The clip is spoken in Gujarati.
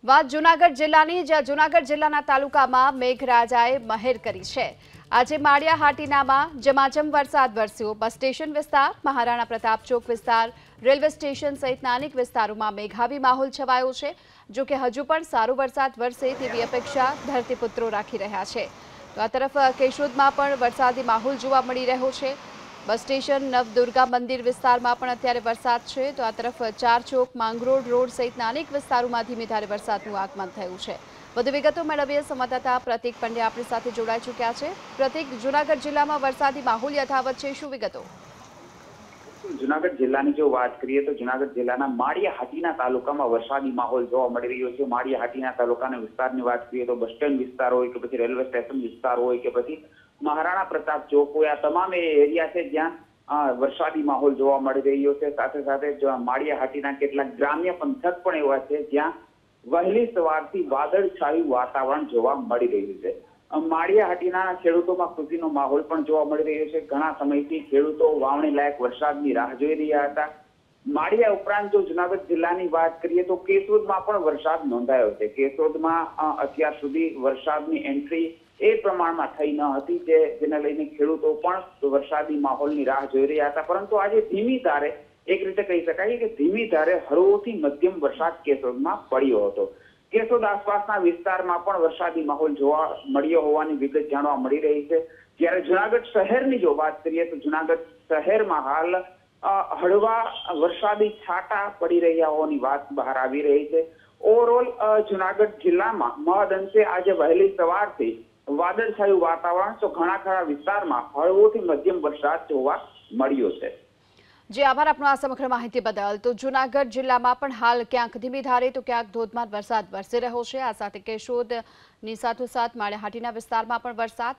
વાત જૂનાગઢ જિલ્લાની, જ્યાં જૂનાગઢ જિલ્લાના તાલુકામાં મેઘરાજાએ મહેર કરી છે। આજે માળિયા હાટીનામાં ઝમાઝમ વરસાદ વરસ્યો। બસ સ્ટેશન વિસ્તાર, મહારાણા પ્રતાપ ચોક વિસ્તાર, રેલવે સ્ટેશન સહિતના અનેક વિસ્તારોમાં મેઘાવી માહોલ છવાયો છે। જો કે હજુ પણ સારો વરસાદ વરસે તેવી અપેક્ષા ધરતીપુત્રો રાખી રહ્યા છે। તો આ તરફ કેશોદમાં પણ વરસાદી માહોલ જોવા મળી રહ્યો છે। બસ સ્ટેશન, નવદુર્ગા મંદિર વિસ્તારમાં પણ અત્યારે વરસાદ છે। તો આ તરફ ચાર ચોક, માંગરોળ રોડ સહિતના અનેક વિસ્તારોમાં ધીમે ધારે વરસાદનું આગમન થયું છે। વધુ વિગતો મેળવીએ સંવાદદાતા પ્રતીક પંડ્યા આપણી સાથે જોડાઈ ચૂક્યા છે। પ્રતીક, જૂનાગઢ જિલ્લામાં વરસાદી માહોલ યથાવત છે, શું વિગતો? જૂનાગઢ જિલ્લાની જો વાત કરીએ તો જૂનાગઢ જિલ્લાના માળિયા હાટીના તાલુકામાં વરસાદી માહોલ જોવા મળી રહ્યો છે। માળિયા હાટીના તાલુકાના વિસ્તારની વાત કરીએ તો બસ સ્ટેન્ડ વિસ્તાર હોય કે પછી રેલવે સ્ટેશન વિસ્તાર હોય કે પછી મહારાણા પ્રતાપ ચોક હોય, આ તમામ એરિયા છે જ્યાં વરસાદી માહોલ જોવા મળી રહ્યો છે। સાથે સાથે માળિયા હાટીના કેટલાક ગ્રામ્ય પંથક પણ એવા છે જ્યાં વહેલી સવારથી વાદળછાયું વાતાવરણ જોવા મળી રહ્યું છે। માળિયા હાટીના ખેડૂતોમાં ખુશીનો માહોલ પણ જોવા મળી રહ્યો છે। ઘણા સમયથી ખેડૂતો વાવણી લાયક વરસાદની રાહ જોઈ રહ્યા હતા। માળિયા ઉપરાંત જો જૂનાગઢ જિલ્લાની વાત કરીએ તો કેશોદમાં પણ વરસાદ નોંધાયો છે। કેશોદમાં અત્યાર સુધી વરસાદની એન્ટ્રી એ પ્રમાણમાં થઈ ન હતી, જેને લઈને ખેડૂતો પણ વરસાદી માહોલની રાહ જોઈ રહ્યા હતા। પરંતુ આજે ધીમી ધારે, એક રીતે કહી શકાય કે ધીમી ધારે હળવોથી મધ્યમ વરસાદ કેશોદમાં પડ્યો હતો। કેશોદ આસપાસના વિસ્તારમાં પણ વરસાદી માહોલ જોવા મળ્યો હોવાની વિગત જાણવા મળી રહી છે। જ્યારે જૂનાગઢ શહેરની જો વાત કરીએ તો જૂનાગઢ શહેરમાં હાલ હળવા વરસાદી છાંટા પડી રહ્યા હોવાની વાત બહાર આવી રહી છે। ઓવરઓલ જૂનાગઢ જિલ્લામાં મહદઅંશે આજે વહેલી સવારથી વાદળછાયું વાતાવરણ, તો ઘણા ખરા વિસ્તારમાં હળવોથી મધ્યમ વરસાદ જોવા મળ્યો છે। જે આભાર આપનો આ સમગ્ર માહિતી બદલ। તો જૂનાગઢ જિલ્લામાં પણ હાલ ક્યાંક ધીમી ધારે તો ક્યાંક ધોધમાર વરસાદ વરસી રહ્યો છે। આ સાથે કેશોદની સાથોસાથ માળિયા હાટીના વિસ્તારમાં પણ વરસાદ,